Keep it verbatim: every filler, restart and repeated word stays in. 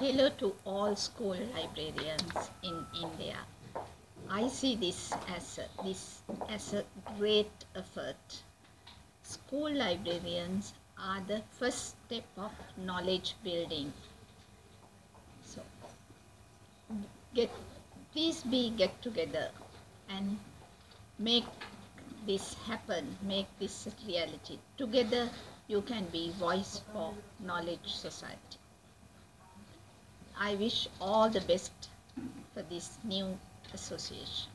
Hello to all school librarians in India. I see this as a, this as a great effort. School librarians are the first step of knowledge building. So, get please be get together and make this happen, make this a reality. Together you can be voice for knowledge society. I wish all the best for this new association.